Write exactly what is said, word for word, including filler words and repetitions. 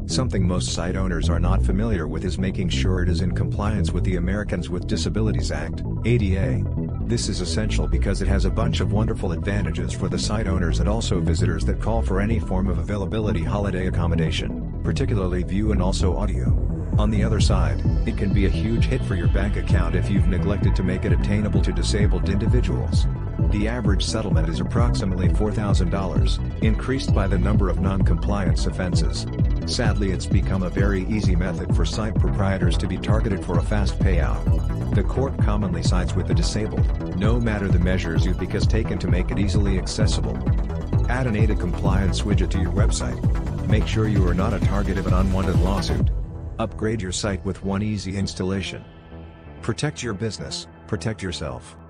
Something most site owners are not familiar with is making sure it is in compliance with the Americans with Disabilities Act, A D A. This is essential because it has a bunch of wonderful advantages for the site owners and also visitors that call for any form of availability holiday accommodation, particularly view and also audio. On the other side, it can be a huge hit for your bank account if you've neglected to make it obtainable to disabled individuals. The average settlement is approximately four thousand dollars, increased by the number of non-compliance offenses. Sadly, it's become a very easy method for site proprietors to be targeted for a fast payout. The court commonly sides with the disabled, no matter the measures you've because taken to make it easily accessible. Add an A D A compliance widget to your website. Make sure you are not a target of an unwanted lawsuit. Upgrade your site with one easy installation. Protect your business, protect yourself.